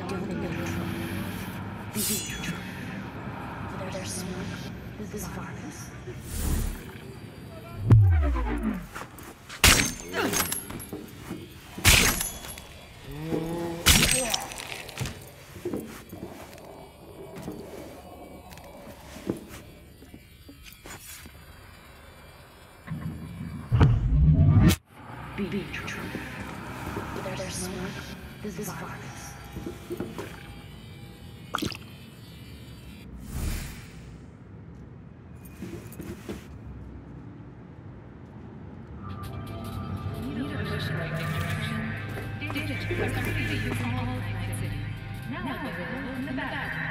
don't get control. Be control. There's smoke. This is virus. Be true. There's smoke. This is virus. Need a push in the right direction. Digital. Now available in the back.